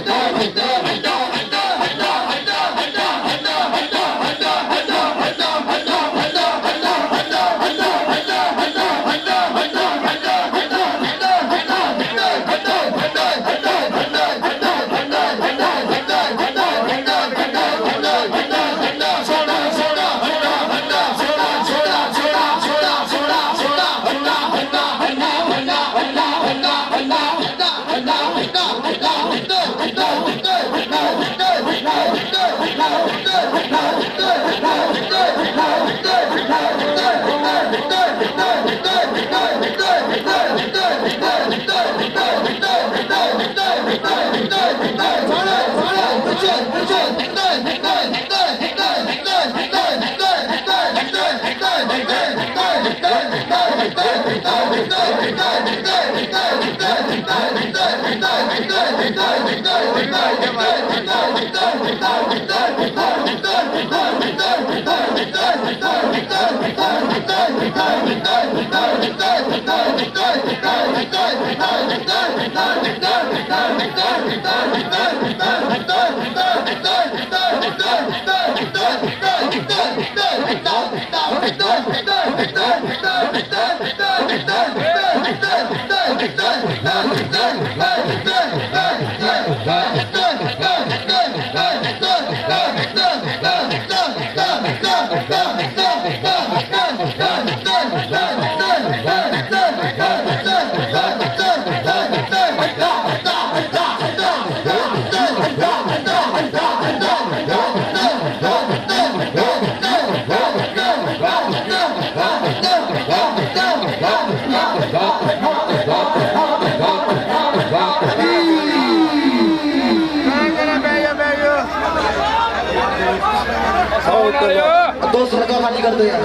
दोस्त लगा खाली कर दो यार।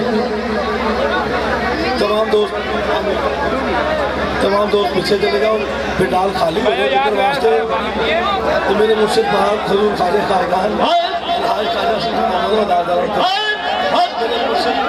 तमाम दोस्त पीछे चले जाओ, पंडाल खाली हो गया जिक्र वास्ते। तो मेरे मुर्शिद बाहर हजूर खाजे खाएगान आज खाजा सिंह मोहम्मद अदादार मेरे मुर्शिद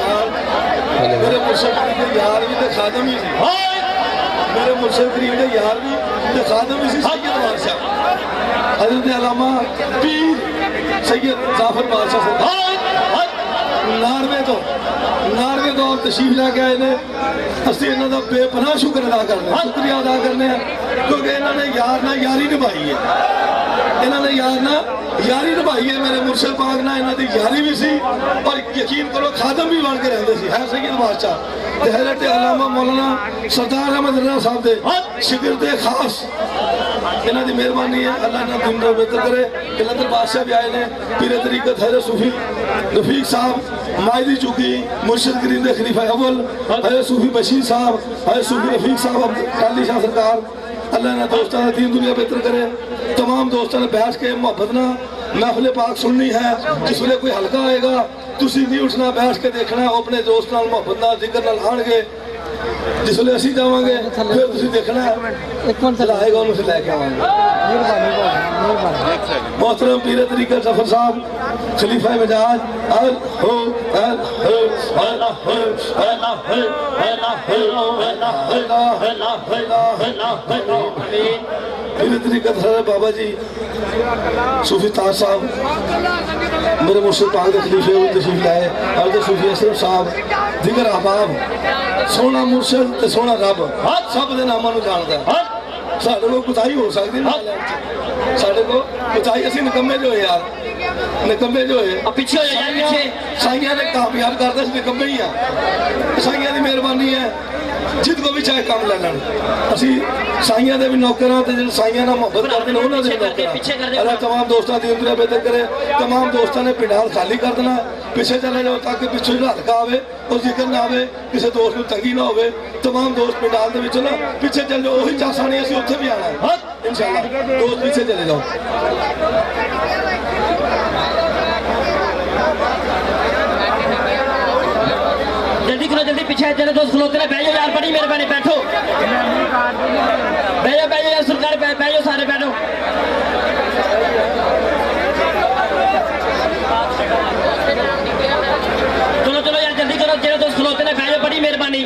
करीम के यार भी तो खादम ही सी। मेरे मुर्शिद करीम के यार भी तो खादम ही सी। सैयद बादशाह हजरत अल्लामा पीर सैयद जाफर बादशाह नारवे तो तशरीफ लैके आए ने। असी इन्हों का बेपनाह शुक्र अदा करने, शुक्रिया अदा करने क्योंकि इन्होंने यार ना यारी निभाई है। इन्होंने यार ना यारी निभाई है। मेरे मुर्शिद पाक ना इन्हों की यारी भी सी और यकीन करो खादम भी बन के रहते है सैयद बादशाह। हज़रत अल्लामा मौलाना सरदार अहमद रज़ा साहब के शिगिर्द खास इन्हों की मेहरबानी है। अल्लाह ने दिन को बेहतर करे। कलंदर बादशाह भी आए हैं, पीर तरीकत हज़रत सूफी रफीक साहब मायदी चुकी, मुर्शिद करीम के खलीफा अव्वल हज़रत सूफी बशीर साहब, हज़रत सूफी रफीक साहब टाली शाह सरकार। अल्लाह ने दोस्तों ने दीन दुनिया बेहतर करे। तमाम दोस्तों ने बैठ के मुहब्बत ना महफिल पाक सुननी है। जिस वे कोई हल्का आएगा तुसी नहीं उठना, बैठ के देखना। अपने दोस्त नाल मुहब्बत नाल जिक्र नाल आएंगे। जिसले असी जावांगे फिर तुसी देखना आएगा उन्हें लैके आवांगे। मोहतरम पीर तरीकत जफर साहब खलीफा मिजाज पीर तरीकत बाबा जी सूफी ताज साहब मेरे मुर्शिद पाक के खलीफे तशरीफ लाए। हज़रत सूफी असरफ साहब दिगर अहबाब सोना मुर्शिद ते सोना रब सब के नामों को जानता है। साढ़े को कुताही हो सकती है, साढ़े को कुताही असी निकम्मे जो है यार, निकम्मे जो है पीछे साइया ने कामयाब करते निकम्मे ही है। साइया की मेहरबानी है जिद को भी चाहे काम ले लैन। असी साइया के भी नौकर हाँ, जो साइया ना मुहब्बत करते हैं उन्होंने नौकर। अल्लाह तमाम दोस्तों की दुनिया बेहतर करे। तमाम दोस्तों ने पंडाल खाली कर देना, पिछे चले जाओ ताकि पिछले जो हल्का आए और जिक्र ना आए, किसी दोस्त को तंगी ना हो। तमाम दोस्त पंडाल के ना पिछे चले जाओ, वही चासा नहीं असी उत्थे भी आना है इंशाअल्लाह। दोस्त पीछे चले जाओ। जल्दी करो, जल्दी पीछे चले दोस्त खलोते बह जाओ यार, बड़ी मेहरबानी बैठो, बह जाओ यार सरकार, बह जाओ सारे बैठो। चलो चलो यार जल्दी करो, जो दोस्त खलोते बह जाओ, बड़ी मेहरबानी।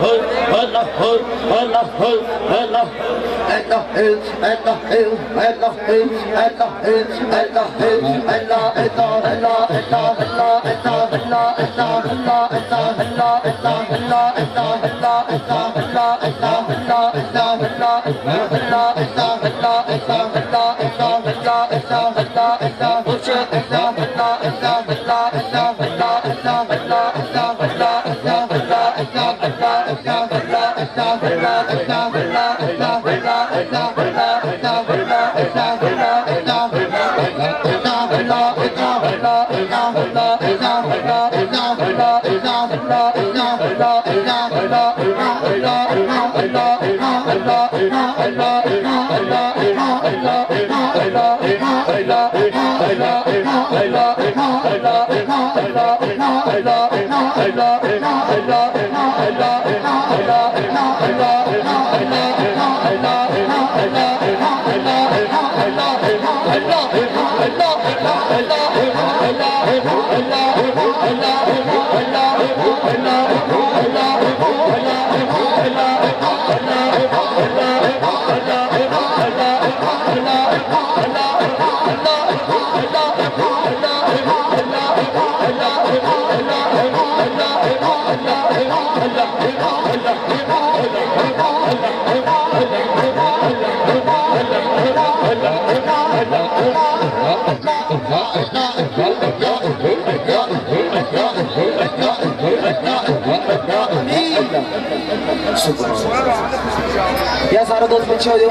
या सारा दोस्त पीछे हो जाओ।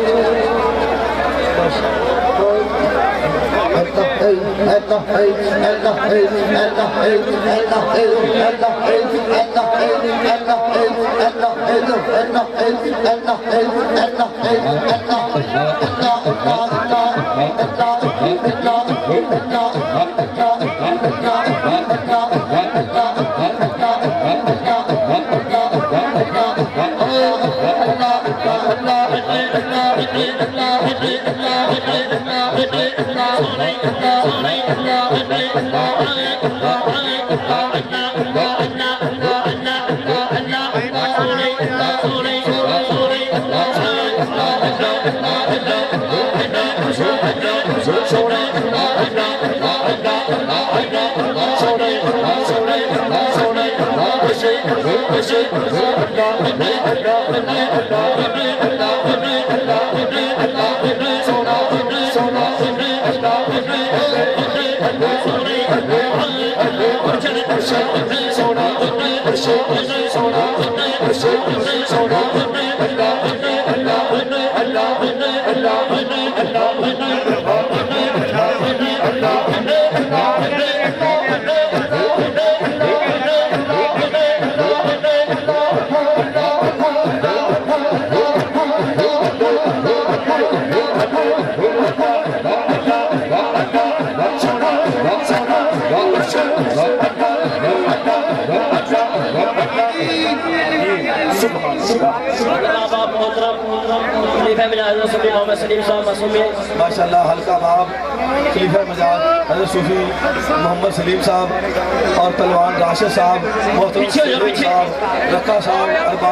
माशाल्लाह हल्का बाब खलीफा मजाद हज़रत सूफी मोहम्मद सलीम साहब और पहलवान राशिद साहब मोहतरम सलीम साहब रक्का साहब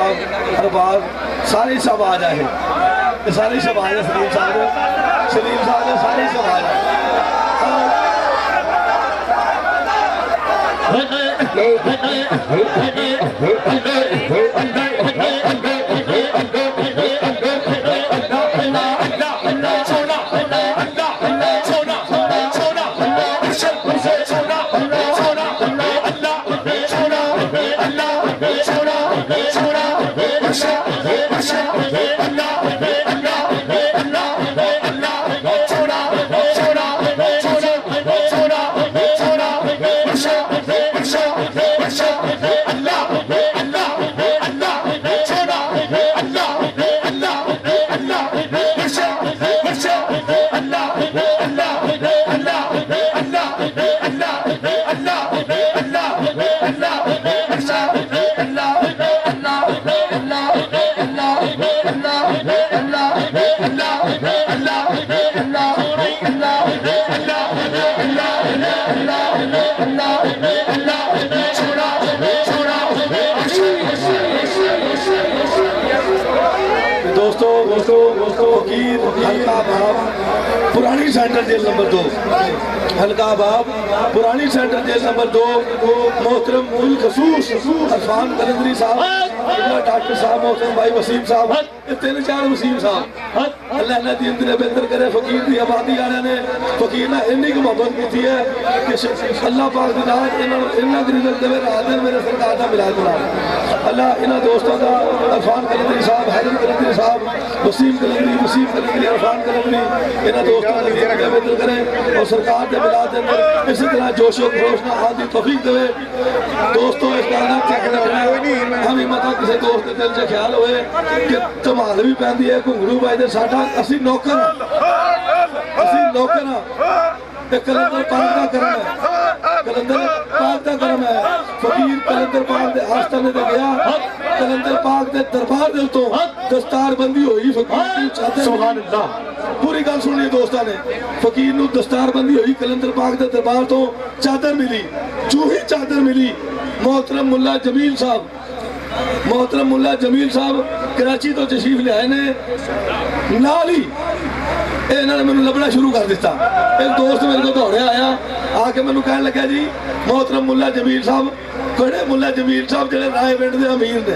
अरबाब सारे सब आ जाए, सारे सब आ जाए। सलीम साहब सारे सब आ जाए। दोस्तों फकीर हल्का बाब पुरानी सेंटर जेल नंबर 2, हल्का बाब पुरानी सेंटर जेल नंबर 2, मोहतरम उल खसूस अरफान कलंदरी साहब, डॉक्टर साहब मोहतरम भाई वसीम साहब, 3-4 वसीम साहब, अल्लाह इन्हां दी इंतने बेहतर करे। फकीर दी आबादी वाले ने फकीर ने इन्नी की मोहब्बत की है कि अल्लाह पाक दी रात इन्ना गरीब देवे रात दिन मेरे सरकार का मिलाद बना अल्लाह इन्हां दोस्तों का अरफान कलंदरी साहब, हैदर कलंदरी साहब, वसीम कलंदरी, अरफान कलंदरी, इन्हां दोस्तों की बेहतर करे और सरकार के मिलाद के अंदर इसी तरह जोशो खरोश ना आदि तौफीक देवे। दोस्तों इस गल का चेक रखना हम मता किसी दोस्त के दिल से ख्याल होए कि धमाल भी पैंदी है घुंगरू बजदे साडा असी नौकर कलंदर पाक का करम है, कलंदर पाक का करम है। फकीर कलंदर पाक के आस्थाने ते गया, कलंदर पाक के दरबार दे उत्तों दस्तार बंदी हुई फकीर दी चादर। सुभान अल्लाह, पूरी गल सुनिए दोस्तों ने, फकीर नूं दस्तार बंदी हुई कलंदर पाक के दरबार तो चादर मिली, चूही चादर मिली। मोहतरम मुल्ला जमील साहब कराची तो तशरीफ लियाए ने, नाल ही इन्होंने मैंने लभना शुरू कर दिता। एक दोस्त मेरे को दौड़े आया आके मैंने कहने लगा जी मोहतरम मुल्ला जमील साहब, कड़े मुल्ला जमील साहब जो रायविंड के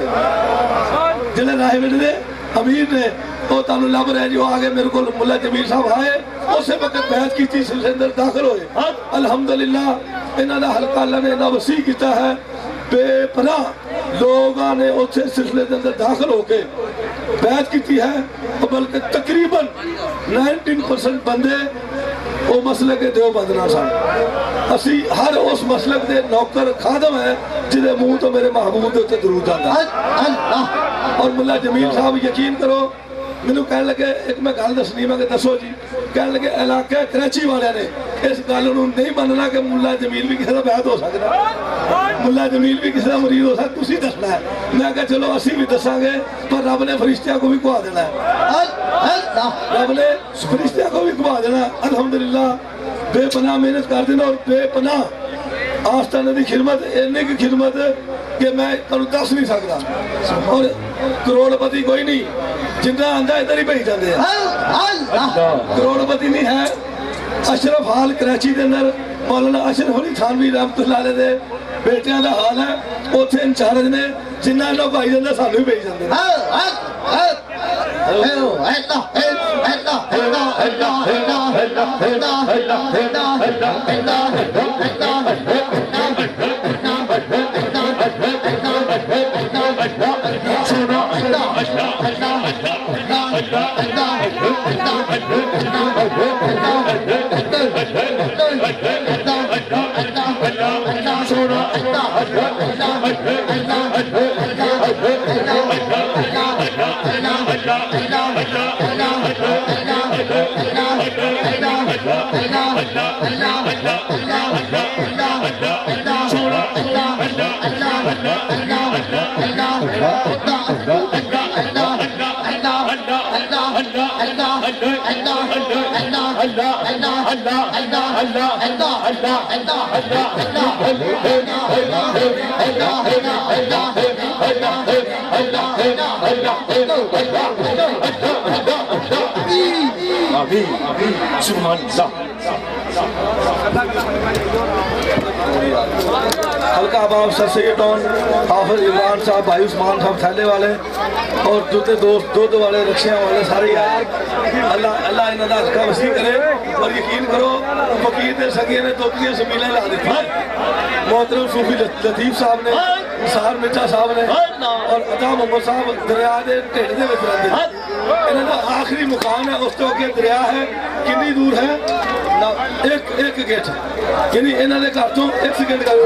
अमीर ने वो तुहानू लभ रहे जी। वो आगे मेरे को मुल्ला जमील साहब आए, उस वक्त बहस की सिलसिले अंदर दाखिल होए। अल्हम्दुलिल्लाह इन्हां दा हल्का अल्लाह ने इन्ना वसी किया है, बेपनाह लोगों ने उस सिलसिले के अंदर दाखिल होके बहस की है। बल्कि तकरीबन 19% बंदे वो मसले के देवबंद ना सन। असी हर उस मसलक के नौकर खादम है जिदे मुंह तो मेरे महबूब के उत्ते दरूद आता। और मुल्ला जमील साहब यकीन करो मैनू कह लगे, एक मैं गल दसनी मैं दसो जी, कह लगे इलाके कराची वाले ने इस गल नहीं मनना कि मुल्ला जमील भी किसी का बैत हो सकता, मुल्ला जमील भी किसी का मरीज हो सकता, तुसी दसना है। मैं कहा चलो असी भी दसांगे, पर रब ने फरिश्तियां को भी खुआ देना है, रब ने फरिश्तियां को भी खुआ देना। अल्हम्दुलिल्लाह बेपनाह मेहनत कर देना और बेपनाह आस्थाने की खिदमत, इन्नी की खिदमत कि मैं तुहानू दस नहीं सकता। और करोड़पति कोई नहीं, जिन्ना आंदा इधर ही भेज जाते हैं, करोड़पति नहीं है। अशरफ हाल कराची के अंदर मौलाना अशरफ अली थानवी रहमतुल्लाह अलैह दे बेटियां का हाल है, उत्थे इंचार्ज ने, जिन्ना इन्हों भाई जाते सानू भी भेज जाते हैं। हल्का बाब सर सैयद डॉन हाफिज इमरान साहब, भाई उस्मान साहब थैले वाले और दूसरे दोस्त दूध वाले रक्षियाँ वाले सारे यार, अल्लाह अल्लाह इन्हों का हल्का वसी करे। और यकीन करो फकीर ने सगे ने दोतियां जमीलें ला दी। मोहतरम सूफी लतीफ साहब ने, निसार मिर्जा साहब ने और अता मोहम्मद साहब दरिया के ढिड के विच रहंदे। इन्हां दा आखिरी मुकाम है, उस तो अगे दरिया है, कितनी दूर है ना, एक गेट, यानी इन्होंने घर तो 1 सेकंड कर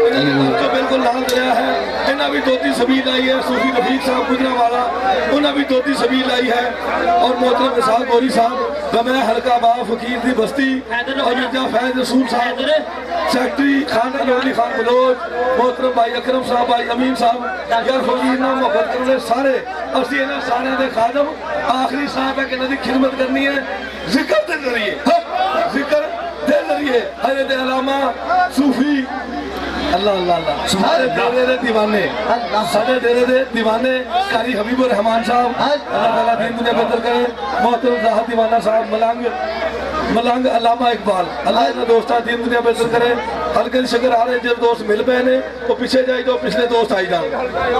तो बिल्कुल लाल दरिया है। इन्हें भी दोती सबील आई है, सूफी रफीक साहब गुजरावाला उन्हें भी दोती सबील आई है। और मोहतरम इसाक गोरी साहब मैं हल्का बाब फकीर की बस्ती और मिर्जा फैज रसूल साहब सेक्रेटरी खान अली खान बलोच, मोहतरम भाई अकरम साहब, भाई अमीन साहब, यार फकीर ना मोहब्बत करने सारे असी इन्होंने सारे के खादम। आखिरी साहब है कि इन्हों की खिदमत करनी है जिक्र के जरिए, जिक्र के जरिए हजरत अल्लामा सूफी अल्लाह अल्लाह अल्लाह सारे डेरे दे दीवाने सारे डेरे दे दीवाने कारी हबीबुर रहमान साहब अल्लाह ताला दीन दुनिया बेहतर करे मोहतरम ज़ाहिर दीवाना साहब मलंग अल्लामा इकबाल अल्लाह इन्हें दोस्तां दीन दुनिया बेहतर करे हल्के शकर आ रहे जब दोस्त मिल पे ने तो पीछे जाए तो पिछले दोस्त आई जाए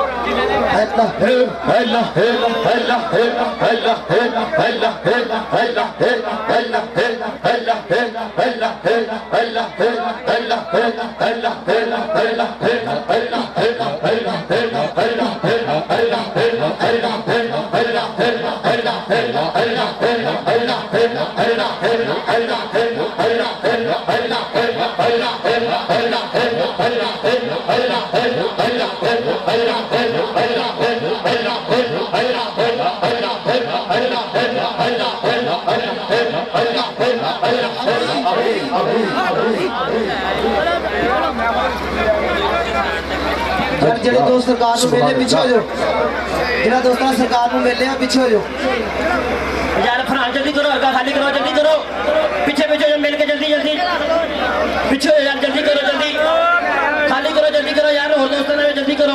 ਜਿਹੜੇ ਦੋਸਤ ਸਰਕਾਰ ਨੂੰ ਮਿਲਨੇ ਪਿੱਛੇ ਹੋ ਜਾਓ ਜਿਹੜਾ ਦੋਸਤਾਂ ਸਰਕਾਰ ਨੂੰ ਮਿਲਨੇ ਆ ਪਿੱਛੇ ਹੋ ਜਾਓ यार फरहान जल्दी करो हल्का खाली करो जल्दी करो पीछे पीछे मिल के जल्दी जल्दी पीछे हो यार जल्दी करो जल्दी खाली करो जल्दी करो यार और दोस्तों ने जल्दी करो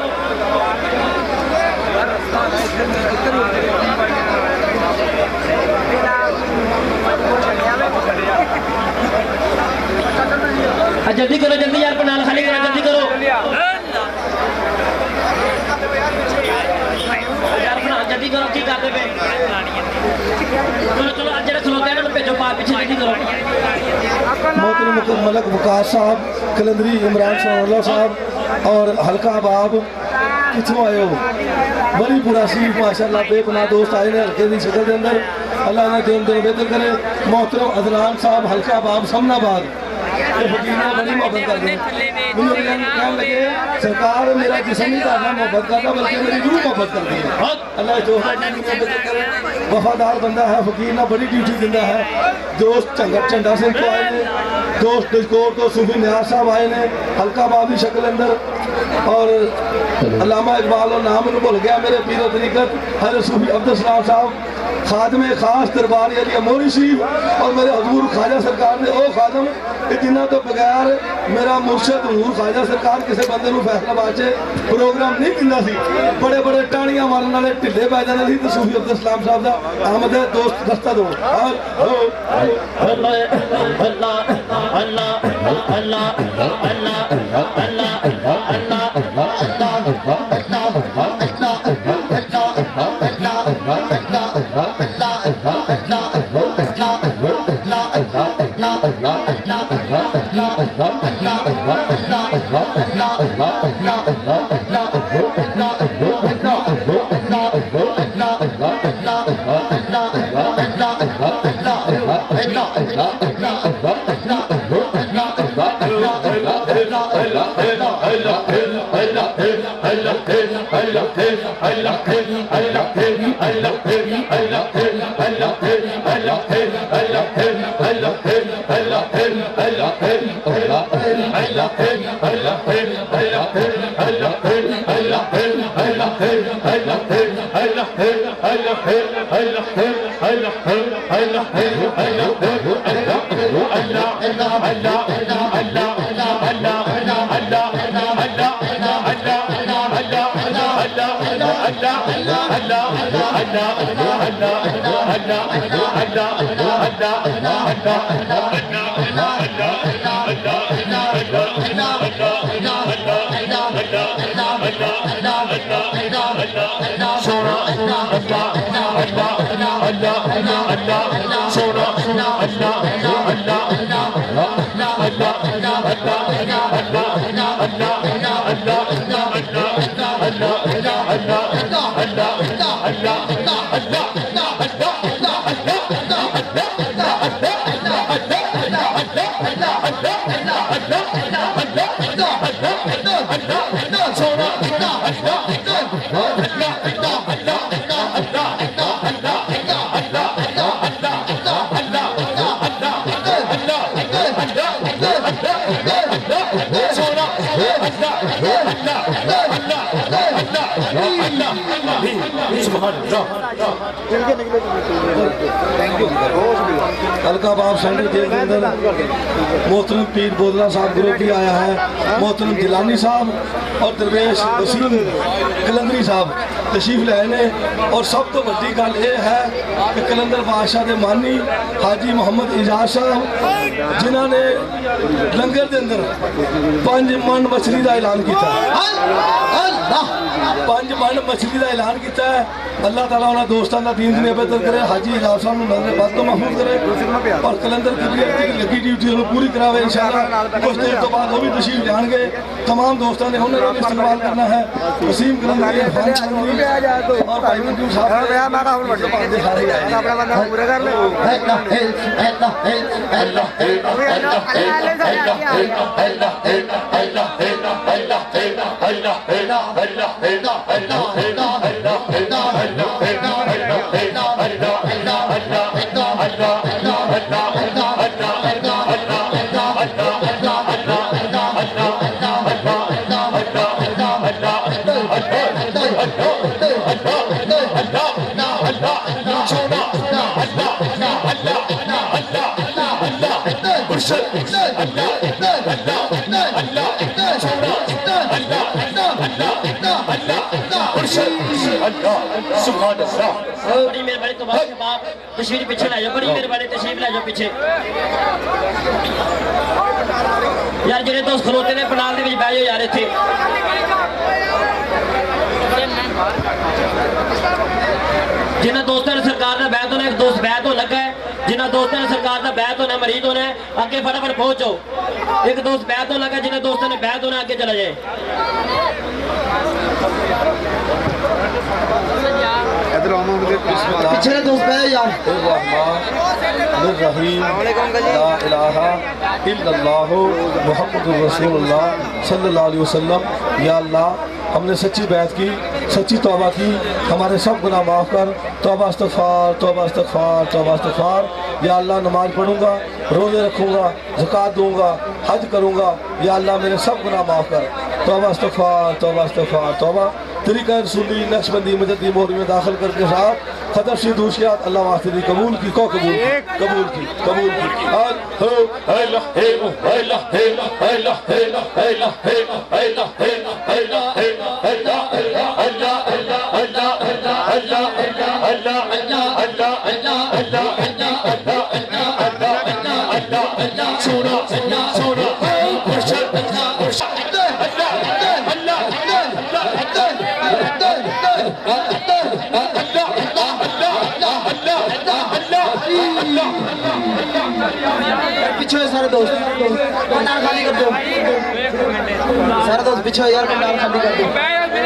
जल्दी करो जल्दी यार पंडाल खाली करो जल्दी करो यार फरहान जल्दी करो की करते पे चलो चलो आज जरा खलोते हैं ना भेजो पार पीछे जल्दी करो मोहतरम मलक वकास साहब कलंदरी इमरान सरोला साहब और हल्का बाब कितों आए हो बड़ी पूरा सीफ माशाल्लाह बेपनाह दोस्त आए ने हल्के की शक्ल के अंदर अल्लाह ने दिन दिन बेहतर करे मोहतरम अदनान साहब हल्का बाब समनाबाद बड़ी मोहब्बत कर दी लगे सरकार मेरा जिसम नहीं करना मोहब्बत करता बल्कि मेरी रूह मोहब्बत करती है अल्लाह जो वफादार बंदा है फकीर ना बड़ी ड्यूटी दिंदा है दोस्त झंडा सिंह को आए ने दोस्त डिस्कोर तो सूफी नियाज साहब आए ने हल्का बाब की शक्ल अंदर और अल्लामा इकबाल और नाम भूल गया मेरे पीरो तरीकत हर सूफी अब्दुल सलाम साहब खादमे खास दरबार अली अमोरी शरीफ और मेरे हजूर ख्वाजा सरकार ने ओ खादम जिन्हों तो बगैर मेरा मुर्शद हजूर ख्वाजा सरकार किसी बंदे को फैसलाबाद से प्रोग्राम नहीं दिंदा सी बड़े बड़े टाणियां मारन वाले ढिले पै जाते थे तो सूफी अब्दुल सलाम साहब का आमद है दोस्त दस्ता दो अलकाबाब सेंटर जेल के अंदर मोहतरम पीर बोदला साहब ग्रुप भी आया है, मोहतरम जिलानी साहब और दरवेश वसीम कलंदरी साहब तशरीफ लाए ने। और सब तो बड़ी गल यह है कि कलंदर बादशाह के मानी हाजी मोहम्मद इजाज साहब जिन्होंने लंगर के अंदर 5 मन मछली का ऐलान किया, 5 मन मछली का ऐलान किया है। अल्लाह ताला उन्होंने दोस्तों का दीन दुनिया बेहतर करे, हाजी इजाज साहब को नजर बद तो महफूज करे और कलंदर की लगी ड्यूटी पूरी करावे इंशाअल्लाह। कुछ देर तो बाद वो भी तशरीफ जाएंगे। तमाम दोस्तों ने उन्होंने भी इस्तेमाल करना है। वसीम कलंदरी और भाई मंजूर साहब बड़ी मेहरबानी तो बाप तशरीफ पीछे ला जाओ, बड़ी मेहरबानी तशरीफ ला जाओ पीछे यार। जेडे दोस्त खलोते ने पनाल दे विच बैठ जाओ यार। इत्थे जिन्होंने दोस्तों ने सरकार का बैत होना, एक दोस्त बैत हो लगा है, जिन्होंने दोस्तों ने सरकार का बैत होना मरीज होना है आगे फटाफट पहुंचो। एक दोस्त बैत हो लगा, जिन्हें दोस्तों ने बैत होना आगे चला जाए। पिछले दोस्त बैठ यार। या अल्लाह हमने सच्ची बैत की, सच्ची तौबा की, हमारे सब गुनाह माफ़ कर। तौबा इस्तग़फ़ार, तौबा इस्तग़फ़ार, तौबा इस्तग़फ़ार। या अल्लाह नमाज पढ़ूंगा, रोज़े रखूंगा, ज़कात दूंगा, हज करूंगा। या अल्लाह मेरे सब गुनाह माफ़ कर। तौबा इस्तग़फ़ार, तौबा इस्तग़फ़ार, तौबा। तरीक़ा रसूली नक्शबंदी मजदी मोहरी में दाखिल करके साथ खतर सी दूशियात अल्लाह वास्ते दी कबूल की, को कबूल की, कबूल की, कबूल की। पीछे सारे दोस्त पंडाल खाली कर दो, सारे दोस्त पीछे यार, पंडाल खाली कर दो।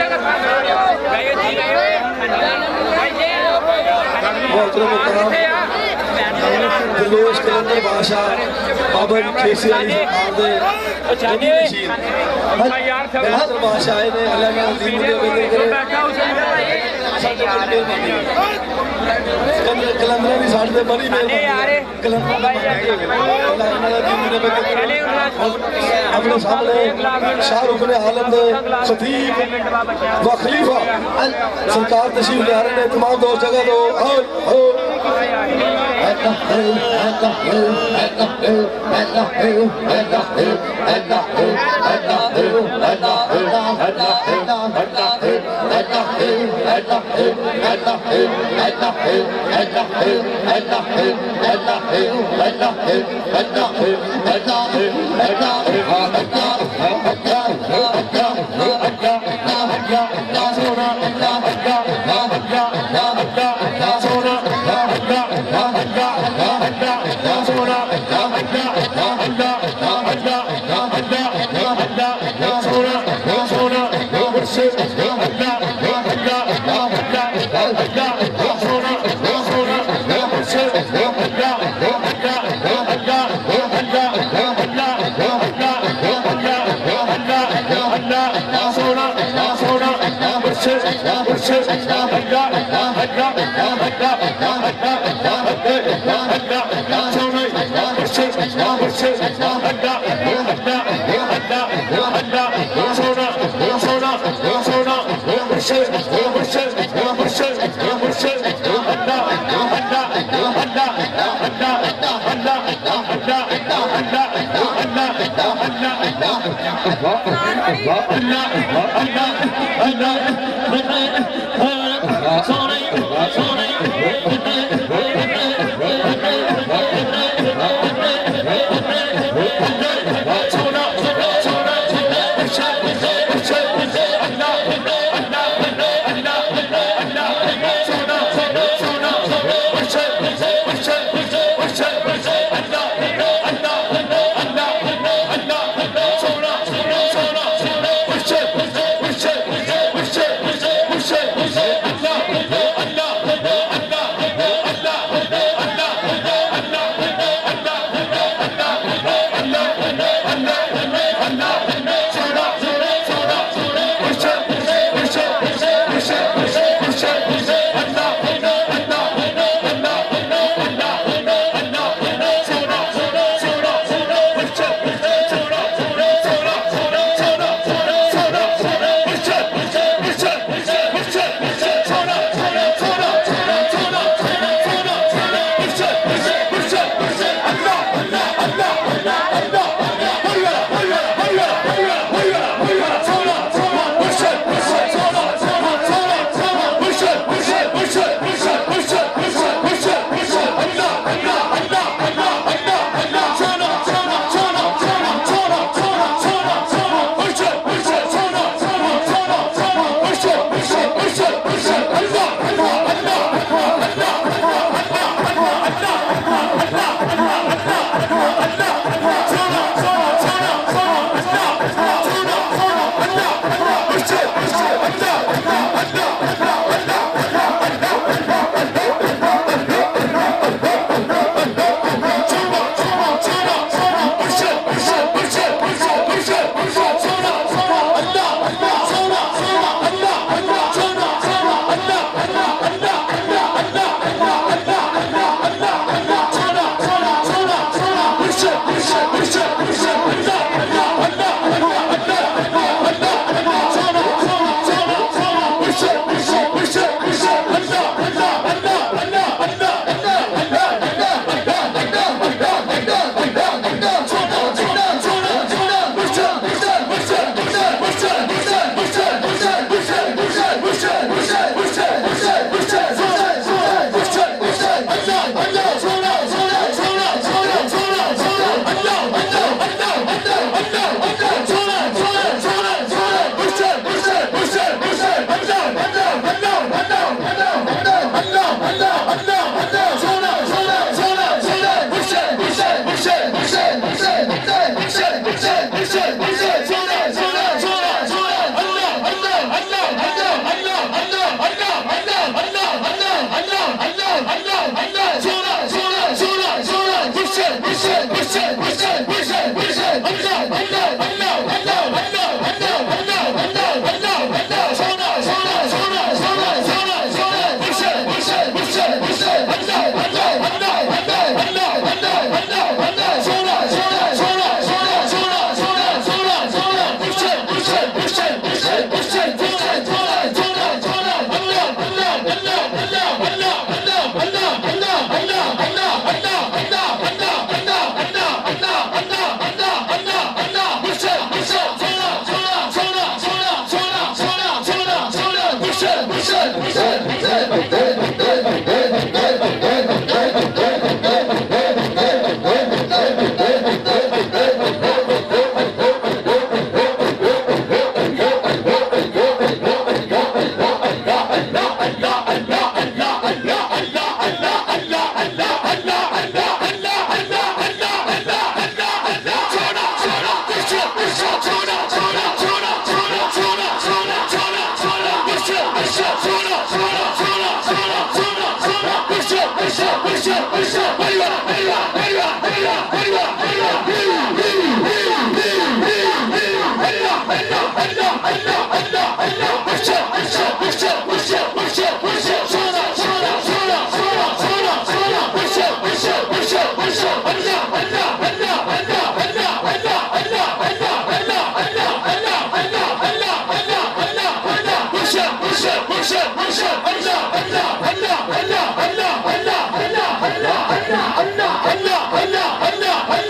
दिलोश कलंदर बादशाह बाबा केसी अली सरकार दे कलंदर बादशाह ने अल्लाह का दीन दे कलंदर दी साथ दे बड़ी मेहरबानी कलंदर अपने सामने शाहरुख ने आलम दे खतीब व खलीफा सरकार तशरीफ ले आ रहे हैं। तमाम दोस्त जगह दो। Allah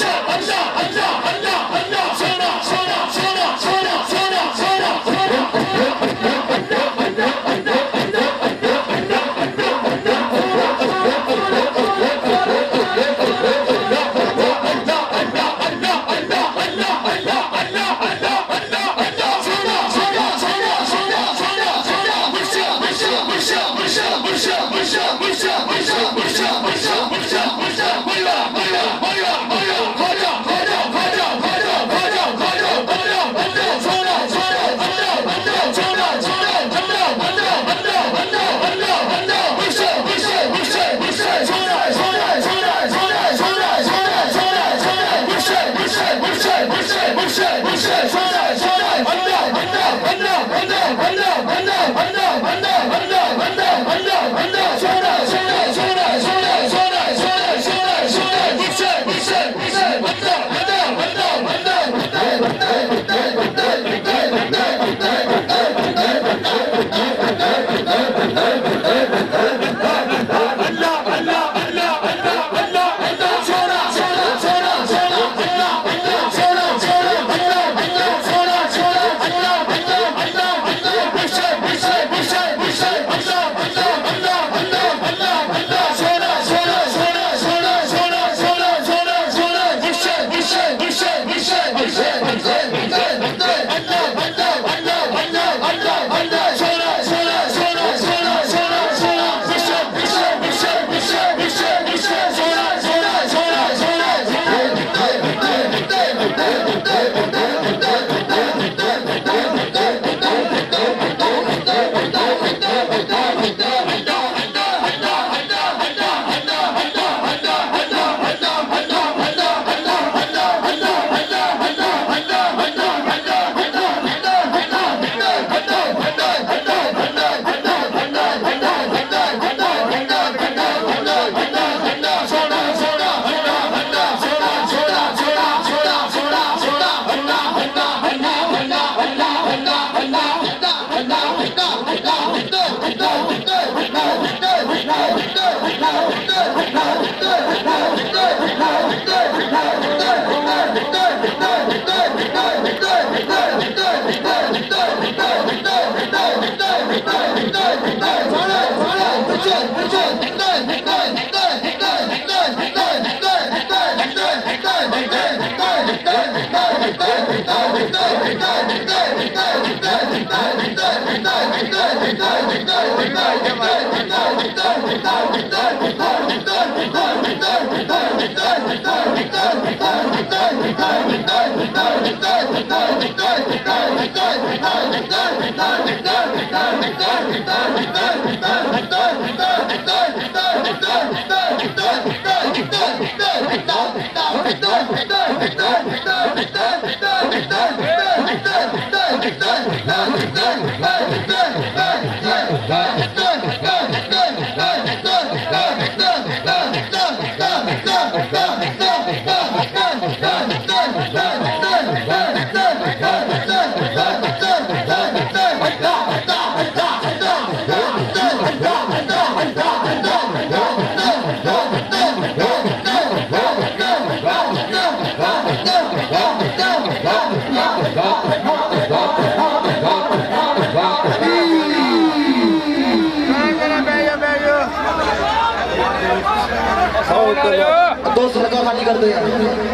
दोस्त लगा खाली कर दो यार।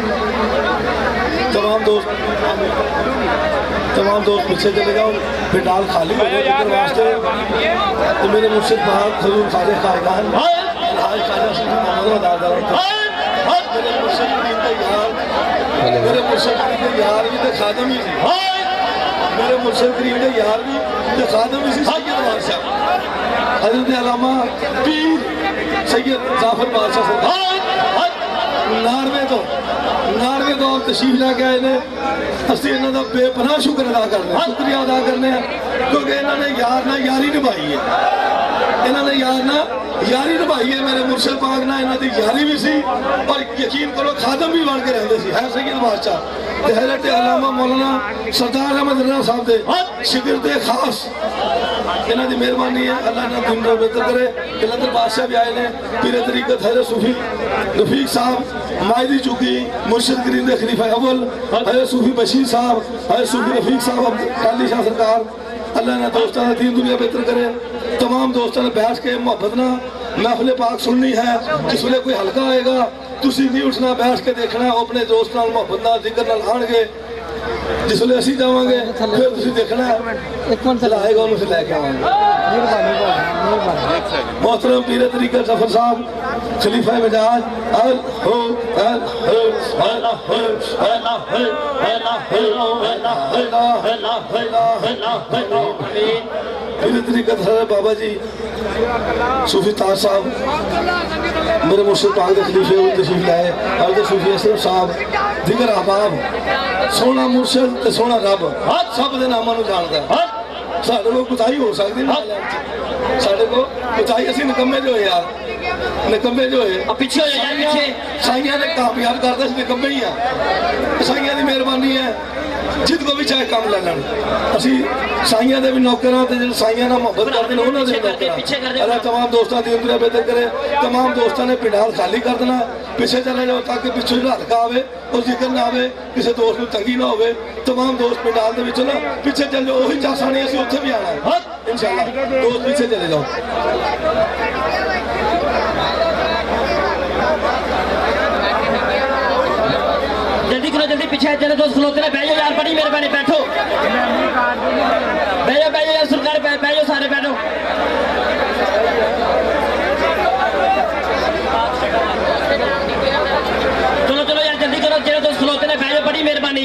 तमाम दोस्त पीछे चले जाओ, पंडाल खाली हो गया जिक्र वास्ते। तो मेरे मुर्शिद महाराज खजूर खाजे खाएगान आज खाजा सिंह मोहम्मद दादा मेरे मुर्शिद करीम के यार भी तो खादम ही सी। मेरे मुर्शिद करीम के यार भी तो खादम ही सी सैयद बादशाह हजरत अल्लामा पीर सैयद जाफर बादशाह सरकार 99 दौर तशरीफ लैके आए ने। ਅਸੀਂ ਇਹਨਾਂ ਦਾ ਬੇਪਨਾਹ ਸ਼ੁਕਰ ਅਦਾ ਕਰਦੇ ਹਾਂ, ਸ਼ੁਕਰੀਆ ਅਦਾ ਕਰਦੇ ਹਾਂ ਕਿਉਂਕਿ ਇਹਨਾਂ ਨੇ ਯਾਰ ਨਾਲ ਯਾਰੀ ਨਿਭਾਈ ਹੈ। ਇਹਨਾਂ ਨੇ ਯਾਰ ਨਾਲ ਯਾਰੀ ਨਿਭਾਈ ਹੈ। ਮੇਰੇ ਮੁਰਸ਼ਿਦ ਪਾਕ ਨਾਲ ਇਹਨਾਂ ਦੀ ਯਾਰੀ ਵੀ ਸੀ ਔਰ ਯਕੀਨ ਕਰੋ ਖਾਦਮ ਵੀ ਬਣ ਕੇ ਰਹਿੰਦੇ ਸੀ। ਹੈ ਸੈਯਦ ਬਾਦਸ਼ਾਹ ਤੇ ਹਜ਼ਰਤ ਅल्लामा मौलाना सरदार अहमद रज़ा साहब ਦੇ ਸ਼ਾगिर्द खास इन्हां दी मेहरबानी है। अल्लाह इन्हां दिन दा बेहतर करे। कलंदर बादशाह भी आए ने, पीरे तरीकत हज़रत सूफी रफीक साहब, मायदी चुकी, मुर्शिद करीम खलीफा अव्वल हज़रत सूफी बशीर साहब, हज़रत सूफी रफीक साहब टाली शाह सरकार। अल्लाह ने दोस्तों ने दीन दुनिया बेहतर करे। तमाम दोस्तों ने बैठ के मुहब्बत ना महफिल पाक सुननी है। जिस वे कोई हल्का आएगा तुसी नहीं उठना, बैठ के देखना। अपने दोस्त नाल मुहब्बत नाल जिक्र नाल आएंगे। जिस वे असीं जावांगे फिर तुसी देखना आएगा उन्हें लैके आवांगे। मोहतरम पीरे तरीकत जफर साहब खलीफा मिजाज अल हो अल हो अल्लाह हो अल्लाह हो अल्लाह हो अल्लाह हो पीरे तरीकत हज़रत बाबा जी सूफी ताज साहब मेरे मुर्शिद पाक के खलीफे तशरीफ लाए। हज़रत सूफी असलम साहब दिगर अहबाब सोना मुर्शिद ते सोना रब सब दे नामां नूं जानदा। साढ़े को कुताही हो सकती ना, साढ़े को कुताही असीं निकम्मे जो है यार, निकम्मे जो है पीछे हो जाए पीछे साइयां ने कामयाब करदा सी निकम्मे ही आ। साइयां दी मेहरबानी है जिद को भी चाहे काम ले लैन। असीं साइयां दे भी नौकर हां ते जिहड़े साइयां नाल मुहब्बत करदे ने उन्हां दे नौकर। अल्लाह तमाम दोस्तां दी दुनिया बेहतर करे। तमाम दोस्तां ने पिंडाल खाली कर देना, पीछे चले जाओ ताकि पिछे जो हल्का आवे और जिक्र ना आवे, किसी दोस्त को तंगी ना होवे। तमाम दोस्त पिंडाल दे विच ना पीछे चल जाओ, वही चासा नहीं असीं उत्थे भी आना है इंशाअल्लाह। दोस्त पीछे चले जाओ। जल्दी करो जल्दी पीछे चले दोस्त खलोते हैं। बैठो यार, बड़ी मेहरबानी बैठो बैठो बैठो यार सरकार बैठो सारे बैठो। चलो चलो यार जल्दी करो, जेरे दोस्त खलोते हैं बैठो, बड़ी मेहरबानी।